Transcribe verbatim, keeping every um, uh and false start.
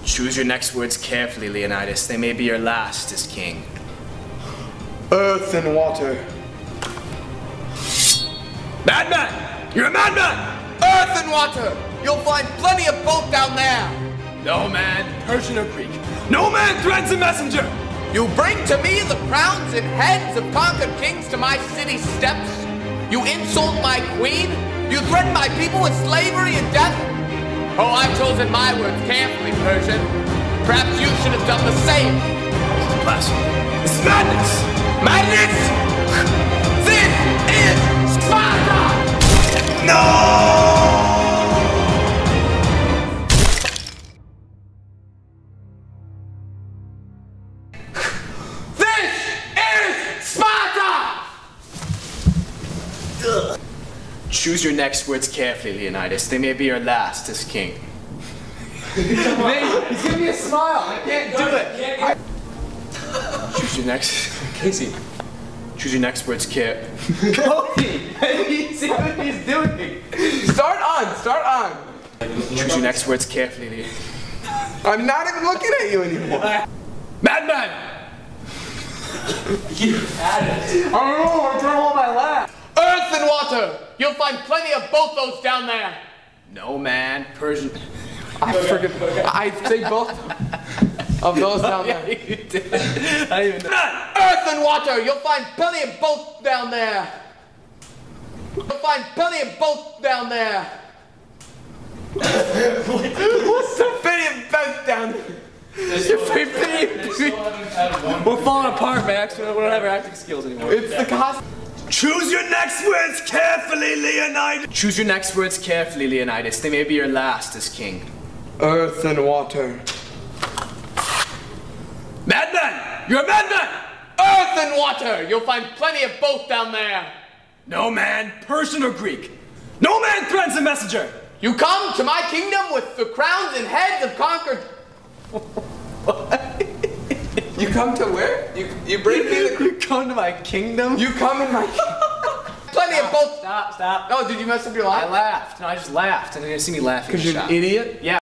Choose your next words carefully, Leonidas. They may be your last as king. Earth and water. Madman! You're a madman! Earth and water! You'll find plenty of both down there! No man, Persian or Greek. No man threatens a messenger! You bring to me the crowns and heads of conquered kings to my city steps? You insult my queen? You threaten my people with slavery and death? Oh, I've chosen my words carefully, Persian. Perhaps you should have done the same. This is blasphemy. This is madness! Madness! This is Sparta! No! This is Sparta! Ugh. Choose your next words carefully, Leonidas. They may be your last as king. He's giving me a smile. I can't do it. I Choose your next... Casey. Choose your next words care. Cody! See what he's doing. Start on. Start on. Choose your next words carefully, Leonidas. I'm not even looking at you anymore. Madman! You had it. I don't know. I'm trying to hold my laugh. Earth and water. You'll find plenty of both those down there. No man, Persian... I forget. I say both of those down there. Yeah, you did. I didn't even know. Earth and water. You'll find plenty of both down there. You'll find plenty of both down there. What's the plenty of both down there? We're falling apart, Max. We don't have our acting skills anymore. It's the cost. Choose your next words carefully, Leonidas. Choose your next words carefully, Leonidas. They may be your last as king. Earth and water. Madman! You're a madman! Earth and water. You'll find plenty of both down there. No man, Persian or Greek. No man threatens a messenger. You come to my kingdom with the crowns and heads of conquered. What? You come to where? You you bring me the. You come to my kingdom? You come in my. Plenty stop, of both. Stop, stop. Oh, did you mess up your life? I laughed. No, I just laughed. And then you see me laughing. Because you're an idiot? Yeah.